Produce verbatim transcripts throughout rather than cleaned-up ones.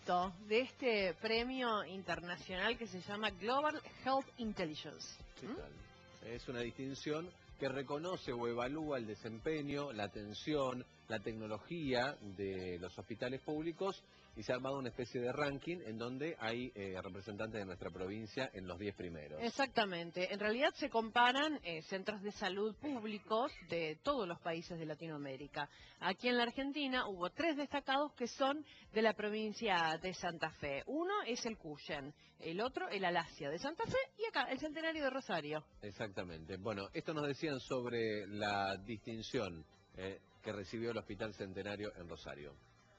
propósito de este premio internacional que se llama Global Health Intelligence. ¿Qué ¿Mm? tal? Es una distinción que reconoce o evalúa el desempeño, la atención, la tecnología de los hospitales públicos, y se ha armado una especie de ranking en donde hay eh, representantes de nuestra provincia en los diez primeros. Exactamente. En realidad se comparan eh, centros de salud públicos de todos los países de Latinoamérica. Aquí en la Argentina hubo tres destacados que son de la provincia de Santa Fe. Uno es el Cuyen, el otro el Alasia de Santa Fe y acá el Centenario de Rosario. Exactamente. Bueno, esto nos decían sobre la distinción eh, que recibió el Hospital Centenario en Rosario.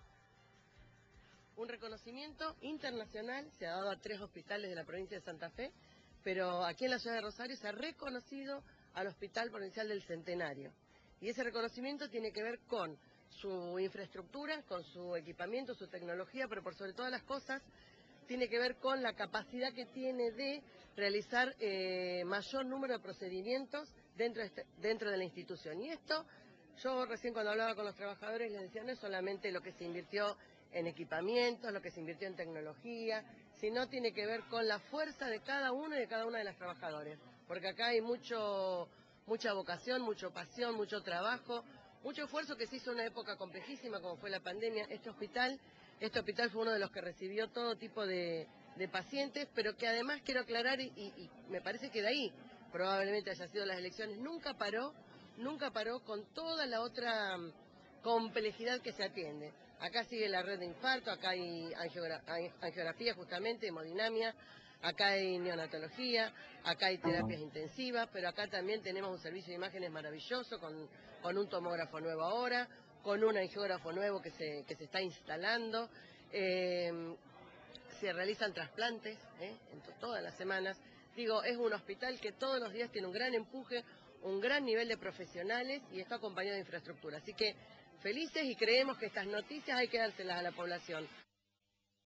Un reconocimiento internacional se ha dado a tres hospitales de la provincia de Santa Fe, pero aquí en la ciudad de Rosario se ha reconocido al Hospital Provincial del Centenario. Y ese reconocimiento tiene que ver con su infraestructura, con su equipamiento, su tecnología, pero por sobre todas las cosas tiene que ver con la capacidad que tiene de realizar eh, mayor número de procedimientos dentro de, este, dentro de la institución. Y esto, yo recién cuando hablaba con los trabajadores les decía, no es solamente lo que se invirtió en equipamientos, lo que se invirtió en tecnología, sino tiene que ver con la fuerza de cada uno y de cada una de las trabajadoras. Porque acá hay mucho, mucha vocación, mucha pasión, mucho trabajo, mucho esfuerzo que se hizo en una época complejísima como fue la pandemia. Este hospital, este hospital fue uno de los que recibió todo tipo de, de pacientes, pero que además quiero aclarar, y, y, y me parece que de ahí probablemente haya sido las elecciones, nunca paró, nunca paró con toda la otra complejidad que se atiende. Acá sigue la red de infarto, acá hay angiogra angiografía justamente, hemodinamia, acá hay neonatología, acá hay terapias intensivas, pero acá también tenemos un servicio de imágenes maravilloso con, con un tomógrafo nuevo ahora, con un angiógrafo nuevo que se, que se está instalando. Eh, se realizan trasplantes ¿eh? en todas las semanas. Digo, es un hospital que todos los días tiene un gran empuje, un gran nivel de profesionales y está acompañado de infraestructura. Así que felices y creemos que estas noticias hay que dárselas a la población.